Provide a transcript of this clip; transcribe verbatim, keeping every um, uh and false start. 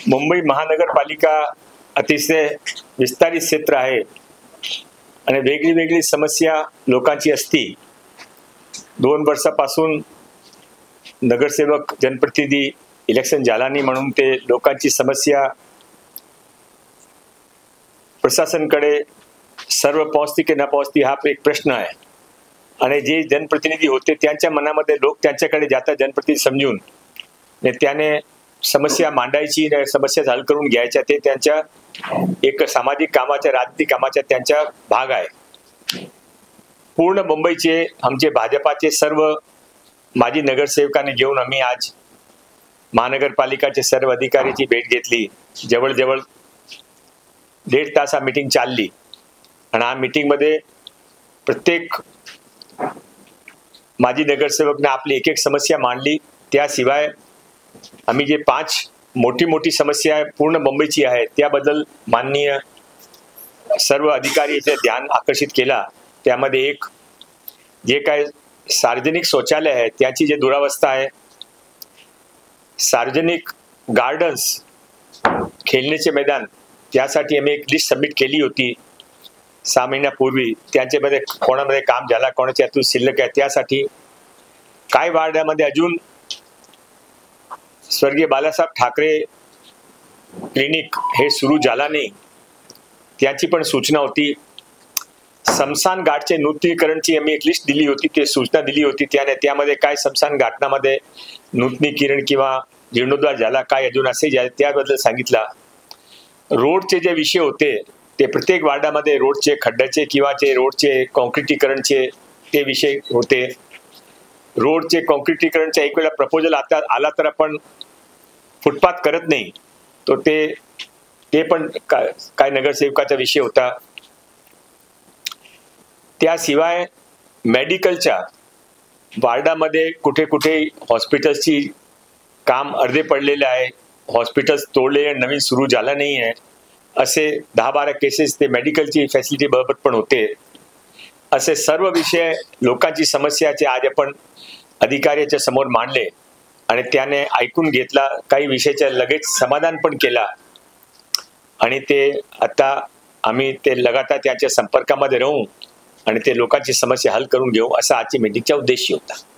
मुंबई महानगरपालिका अतिशय विस्तारित क्षेत्र आहे आणि वेगळी वेगळी समस्या लोकांची असती। दोन वर्षापासून नगरसेवक जनप्रतिनिधी इलेक्शन झाला नाही म्हणून ते लोकांची समस्या प्रशासनकडे सर्व पोहोचती की न पोहोचती हा एक प्रश्न आहे। आणि जे जनप्रतिनिधी होते त्यांच्या मनामध्ये लोक त्यांच्याकडे जातात जनप्रतिनिधी समजून त्याने समस्या मांडायची, समस्या हल करून घ्यायच्या, ते त्यांच्या एक सामाजिक कामाच्या राजकीय कामाच्या त्यांचा भाग आहे। पूर्ण मुंबईचे आमचे भाजपाचे सर्व माजी नगरसेवकांनी घेऊन आम्ही आज महानगरपालिकाचे सर्व अधिकाऱ्याची भेट घेतली। जवळजवळ दीड तास हा मीटिंग चालली आणि हा मीटिंग मध्ये प्रत्येक माजी नगरसेवकने आपली एक एक समस्या मांडली। त्याशिवाय आम्ही जे पाच मोठी मोठी समस्या पूर्ण मुंबईची आहे त्याबद्दल माननीय सर्व अधिकारीचे ध्यान आकर्षित केला। त्यामध्ये एक जे काय सार्वजनिक शौचालय आहे त्याची जे दुरावस्था आहे, सार्वजनिक गार्डन्स खेळण्याचे मैदान त्यासाठी आम्ही एक लिस्ट सबमिट केली होती सहा महिन्यापूर्वी। त्यांच्यामध्ये कोणामध्ये काम झाला, कोणाच्या हातून शिल्लक आहे, त्यासाठी काय वार्डामध्ये अजून स्वर्गीय बाळासाहेब ठाकरे क्लिनिक हे सुरू झाला नाही त्याची पण सूचना होती। स्मशान घाटचे नूतनीकरणची आम्ही एक लिस्ट दिली होती, ते सूचना दिली होती। त्याने त्यामध्ये काय स्मशान घाटनामध्ये नूतनीकरण किंवा जीर्णोद्धार झाला काय अजून असे झाले त्याबद्दल सांगितला। रोडचे जे विषय होते ते प्रत्येक वार्डामध्ये रोडचे खड्ड्याचे किंवा ते रोडचे कॉन्क्रिटीकरणचे ते विषय होते। रोडचे कॉन्क्रिटीकरणचा एक वेळा प्रपोजल आता आला तर आपण फुटपाथ करत नाही, तो ते ते पण काय काय नगरसेवकाचा विषय होता। त्याशिवाय मेडिकलच्या वार्डामध्ये कुठे कुठे हॉस्पिटल्सची काम अर्धे पडलेले आहे, हॉस्पिटल्स तोडलेले नवीन सुरू झाला नाही आहे, असे दहा बारा केसेस ते मेडिकलची फॅसिलिटी बरोबर पण होते। असे सर्व विषय लोकांची समस्याचे आज आपण अधिकाऱ्याच्या समोर मांडले आणि त्याने ऐकून घेतला, काही विषयाचे लगेच समाधान पण केला आणि ते आता आम्ही ते लगातार त्याच्या संपर्कामध्ये राहू आणि ते लोकांची समस्या हल करून घेऊ असा आजची मीटिंगचा उद्देश होता।